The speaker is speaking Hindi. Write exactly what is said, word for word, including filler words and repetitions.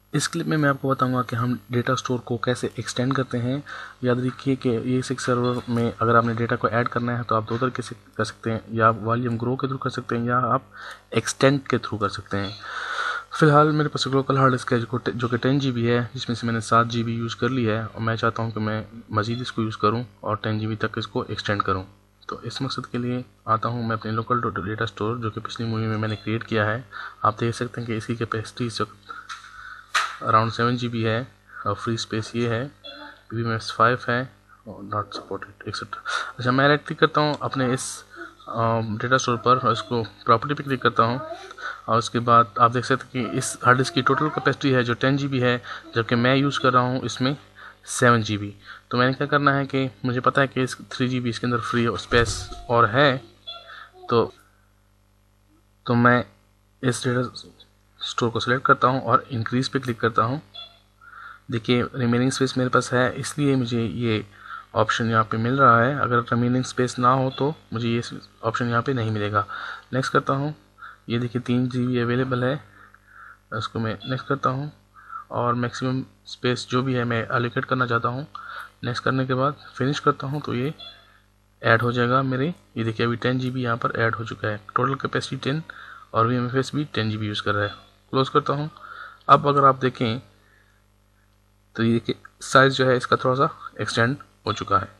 इस क्लिप में मैं आपको बताऊंगा कि हम डेटा स्टोर को कैसे एक्सटेंड करते हैं। याद रखिए कि ये सिक्स सर्वर में अगर आपने डेटा को ऐड करना है तो आप दो तरीके से कर सकते हैं, या आप वॉल्यूम ग्रो के थ्रू कर सकते हैं या आप एक्सटेंड के थ्रू कर सकते हैं। फिलहाल मेरे पास लोकल हार्ड डिस्क है जो कि टेन जी बी है, जिसमें से मैंने सात जी बी यूज़ कर लिया है और मैं चाहता हूँ कि मैं मज़ीद इसको यूज़ करूँ और टेन जी बी तक इसको एक्सटेंड करूँ। तो इस मकसद के लिए आता हूँ मैं अपने लोकल डेटा स्टोर जो कि पिछली मूवी में मैंने क्रिएट किया है। आप देख सकते हैं कि इसकी कैपेसिटी इस वक्त अराउंड सेवन जी बी है और फ्री स्पेस ये है, वी एम एस फाइव है और नॉट सपोर्टेड एक्सेट्रा। अच्छा, मैं राइट क्लिक करता हूँ अपने इस डेटा स्टोर पर और इसको प्रॉपर्टी पे क्लिक करता हूँ और उसके बाद आप देख सकते हैं कि इस हार्ड डिस्क की टोटल कैपेसिटी है जो टेन जी बी है, जबकि मैं यूज़ कर रहा हूँ इसमें सेवन जी बी। तो मैंने क्या करना है कि मुझे पता है कि इस थ्री जी बी इसके अंदर फ्री स्पेस और है, तो तो मैं इस डेटा स्टोर को सिलेक्ट करता हूँ और इंक्रीज़ पे क्लिक करता हूँ। देखिए रिमेनिंग स्पेस मेरे पास है, इसलिए मुझे ये ऑप्शन यहाँ पे मिल रहा है। अगर रिमेनिंग स्पेस ना हो तो मुझे ये ऑप्शन यहाँ पे नहीं मिलेगा। नेक्स्ट करता हूँ, ये देखिए तीन जी बी अवेलेबल है, इसको मैं नेक्स्ट करता हूँ और मैक्सिमम स्पेस जो भी है मैं एलोकेट करना चाहता हूँ। नेक्स्ट करने के बाद फिनिश करता हूँ तो ये ऐड हो जाएगा मेरे। ये देखिए अभी टेन जी बी यहाँ पर ऐड हो चुका है, टोटल कैपेसिटी टेन और वी एम एफ एस भी टेन जी बी यूज़ कर रहा है। क्लोज करता हूँ। अब अगर आप देखें तो ये देखिए साइज़ जो है इसका थोड़ा सा एक्सटेंड हो चुका है।